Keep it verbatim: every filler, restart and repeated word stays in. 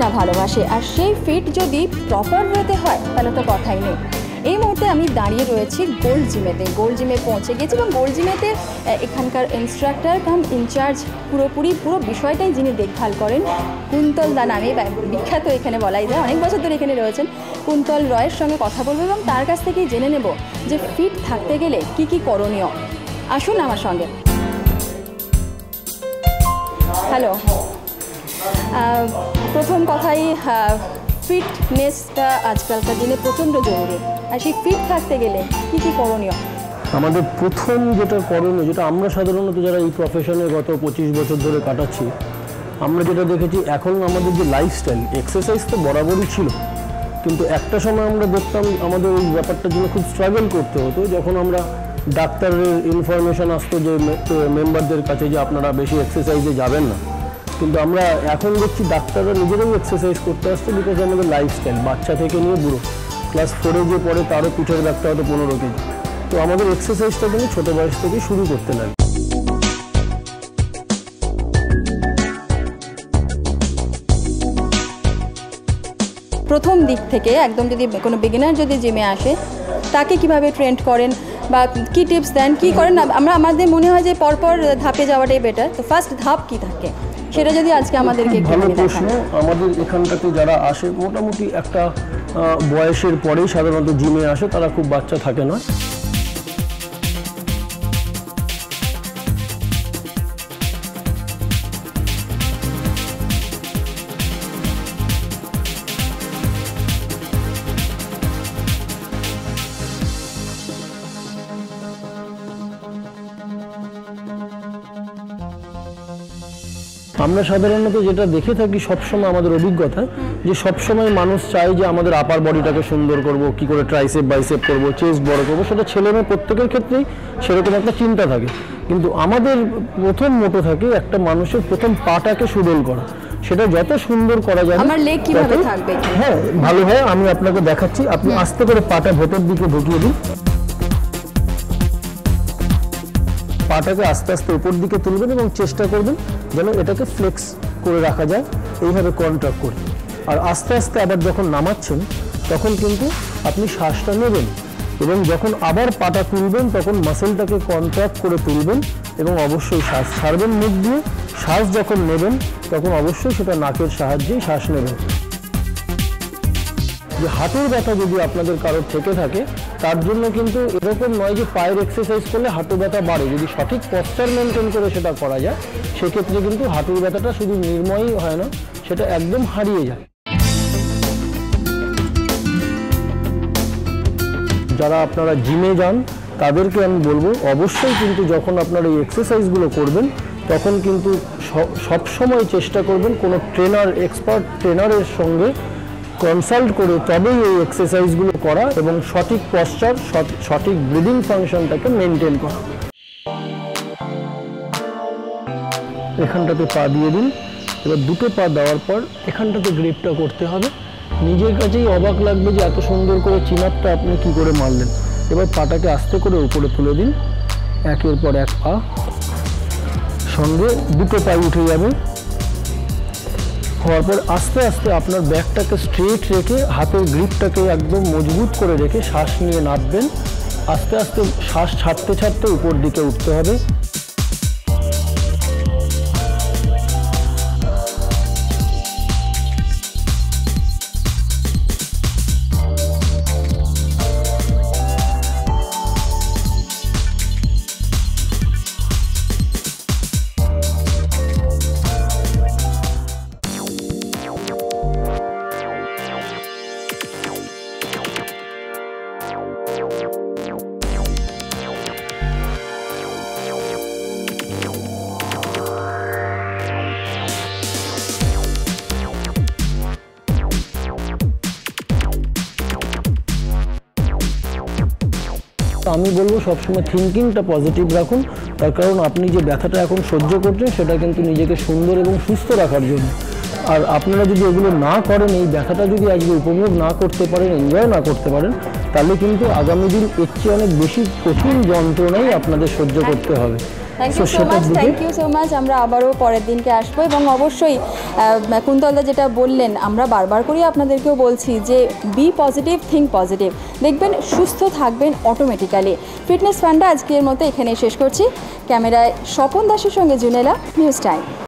না ভালোবাসে, আর সেই ফিট যদি প্রপার ওয়েতে হয় তাহলে তো কথাই নেই। এই মুহূর্তে আমি দাঁড়িয়ে রয়েছি গোল্ড জিমেতে। গোল্ড জিমে পৌঁছে গেছি এবং গোল্ড জিমেতে এখানকার ইনস্ট্রাক্টর কাম ইনচার্জ পুরোপুরি পুরো বিষয়টাই যিনি দেখভাল করেন কুন্তল দা নামে বিখ্যাত এখানে বলাই যায়, অনেক বছর ধরে এখানে রয়েছেন। কুন্তল রয়ের সঙ্গে কথা বলবো এবং তার কাছ থেকেই জেনে নেব যে ফিট থাকতে গেলে কি কি করণীয়। আসুন আমার সঙ্গে। হ্যালো, প্রথম কথাই ফিটনেসটা আজকালকার দিনে প্রচণ্ড জরুরি, আর সেই ফিট থাকতে গেলে কি কি করণীয়? আমাদের প্রথম যেটা করণীয়, যেটা আমরা সাধারণত যারা এই প্রফেশনে গত পঁচিশ বছর ধরে কাটাচ্ছি, আমরা যেটা দেখেছি এখন আমাদের যে লাইফস্টাইল, এক্সারসাইজ তো বরাবরই ছিল, কিন্তু একটা সময় আমরা দেখতাম আমাদের ওই ব্যাপারটার জন্য খুব স্ট্রাগল করতে হতো। যখন আমরা ডাক্তারের ইনফরমেশান আসতো যে মেম্বারদের কাছে যে আপনারা বেশি এক্সারসাইজে যাবেন না, কিন্তু আমরা এখন দেখছি ডাক্তাররা নিজেরাই এক্সারসাইজ করতে আসছে, বিকজ আমাদের লাইফস্টাইল বাচ্চা থেকে নিয়ে বুড়ো ক্লাস ফোরে যে পড়ে তারও পিঠের ব্যাগটা হয়তো পনেরো কেজি। তো আমাদের এক্সারসাইজটা কিন্তু ছোটো বয়স থেকেই শুরু করতে লাগে। প্রথম দিক থেকে একদম যদি কোনো বিগিনার যদি জিমে আসে তাকে কিভাবে ট্রেন্ড করেন বা কী টিপস দেন, কী করেন? আমরা আমাদের মনে হয় যে পরপর ধাপে যাওয়াটাই বেটার, তো ফার্স্ট ধাপ কী থাকে সেটা যদি আজকে আমাদেরকে একটু ভালো দেখান। প্রশ্ন। আমাদের এখানটাতে যারা আসে মোটামুটি একটা বয়সের পরেই সাধারণত জিমে আসে, তারা খুব বাচ্চা থাকে না। আমরা সাধারণত যেটা দেখে থাকি সবসময় আমাদের অভিজ্ঞতা, যে সবসময় মানুষ চায় যে আমাদের আপার বডিটাকে সুন্দর করব, কি করে ট্রাইসেপ বাইসেপ করব, চেস্ট বড় করব, সেটা ছেলে মেয়ে প্রত্যেকের ক্ষেত্রেই সেরকম একটা চিন্তা থাকে। কিন্তু আমাদের প্রথম মোটো থাকে একটা মানুষের প্রথম পাটাকে সুডল করা, সেটা যত সুন্দর করা যায় আমার লেগ কিভাবে থাকবে, হ্যাঁ ভালো হয়। আমি আপনাকে দেখাচ্ছি, আপনি আস্তে করে পাটা ভেতর দিকে ঢুকিয়ে দিন, পাটাকে আস্তে আস্তে উপর দিকে তুলবেন এবং চেষ্টা করবেন যেন এটাকে ফ্লেক্স করে রাখা যায়, এইভাবে কন্ট্রাক্ট করে। আর আস্তে আস্তে আবার যখন নামাচ্ছেন তখন কিন্তু আপনি শ্বাসটা নেবেন এবং যখন আবার পাটা তুলবেন তখন মাসেলটাকে কন্ট্রাক্ট করে তুলবেন এবং অবশ্যই শ্বাস ছাড়বেন মুখ দিয়ে। শ্বাস যখন নেবেন তখন অবশ্যই সেটা নাকের সাহায্যেই শ্বাস নেবেন। যে হাঁটুর ব্যথা যদি আপনাদের কারোর থেকে থাকে, তার জন্য কিন্তু এরকম নয় যে পায়ের এক্সারসাইজ করলে হাঁটু ব্যথা বাড়ে। যদি সঠিক পশ্চার মেনটেন করে সেটা করা যায়, সেক্ষেত্রে কিন্তু হাঁটুর ব্যথাটা শুধু নির্ময়ই হয় না, সেটা একদম হারিয়ে যায়। যারা আপনারা জিমে যান তাদেরকে আমি বলবো অবশ্যই কিন্তু যখন আপনারা এই এক্সারসাইজগুলো করবেন তখন কিন্তু সবসময় চেষ্টা করবেন কোনো ট্রেনার, এক্সপার্ট ট্রেনারের সঙ্গে কনসাল্ট করে তবেই এই এক্সারসাইজগুলো করা এবং সঠিক পশ্চার, সঠিক ব্রিদিং ফাংশনটাকে মেনটেন করা। এখানটাতে পা দিয়ে দিন, এবার দুটো পা দেওয়ার পর এখানটাতে গ্রিপটা করতে হবে। নিজের কাছেই অবাক লাগবে যে এত সুন্দর করে চিন আপটা আপনি কী করে মারলেন। এবার পাটাকে আস্তে করে উপরে তুলে দিন, একের পর এক পা, সঙ্গে দুটো পায়ে উঠে যাবে। হওয়ার পর আস্তে আস্তে আপনার ব্যাকটাকে স্ট্রেট রেখে হাতের গ্রিপটাকে একদম মজবুত করে রেখে শ্বাস নিয়ে নামবেন। আস্তে আস্তে শ্বাস ছাড়তে ছাড়তে উপর দিকে উঠতে হবে। আমি বলবো সবসময় থিঙ্কিংটা পজিটিভ রাখুন, তার কারণ আপনি যে ব্যথাটা এখন সহ্য করছেন সেটা কিন্তু নিজেকে সুন্দর এবং সুস্থ রাখার জন্য। আর আপনারা যদি এগুলো না করেন, এই ব্যথাটা যদি আজকে উপভোগ না করতে পারেন, এনজয় না করতে পারেন, তাহলে কিন্তু আগামী দিন এর চেয়ে অনেক বেশি কঠিন যন্ত্রণাই আপনাদের সহ্য করতে হবে। থ্যাংক So, ইউ সো সেটার মাচ দিকে- থ্যাংক ইউ সো মাচ আমরা আবারও পরের দিনকে আসবো এবং অবশ্যই আহ, কুন্তলদা যেটা বললেন আমরা বারবার করেই আপনাদেরকেও বলছি যে বি পজিটিভ থিঙ্ক পজিটিভ, দেখবেন সুস্থ থাকবেন অটোমেটিক্যালি। ফিটনেস ফান্ডা আজকের মতো এখানে শেষ করছি। ক্যামেরায় স্বপন দাসের সঙ্গে জুনেলা, নিউজ টাইম।